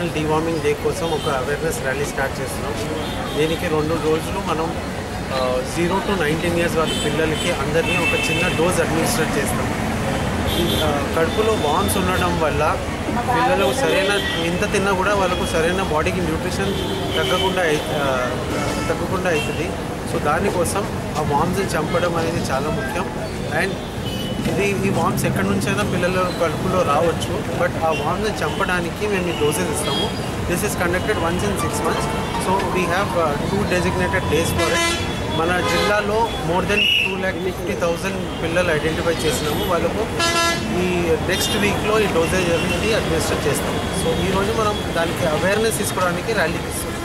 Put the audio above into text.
National deworming day కోసం ఒక awareness rally start చేస్తున్నాం. దీనికి 2 రోజులు మనం 0 to 19 years వాళ్ళ పిల్లలకి అందరినీ ఒక చిన్న డోస్ అడ్మినిస్ట్రేట్ చేస్తాం. కడుపులో వామ్స్ ఉండడం వల్ల పిల్లలు సరైన ఎంత తిన్నా కూడా వాళ్ళకు సరైన బాడీకి న్యూట్రిషన్ తగ్గకుండా అవుతుంది. సో దానికోసం ఆ వామ్స్ని చంపడం అనేది చాలా ముఖ్యం. అండ్ ఈ వామ్స్ ఎక్కడి నుంచైనా పిల్లల కడుపులో రావచ్చు, బట్ ఆ వామ్స్ని చంపడానికి మేము ఈ డోసెస్ ఇస్తాము. This is conducted once in 6 months. So we have 2 designated days for it. మన జిల్లాలో మోర్ దెన్ 2,50,000 పిల్లలు ఐడెంటిఫై చేసినాము. వాళ్ళకు ఈ నెక్స్ట్ వీక్లో ఈ డోసేజ్ అనేది అడ్మినిస్టర్ చేస్తాము. సో ఈరోజు మనం దానికి అవేర్నెస్ తీసుకోవడానికి ర్యాలీ తీస్తాం.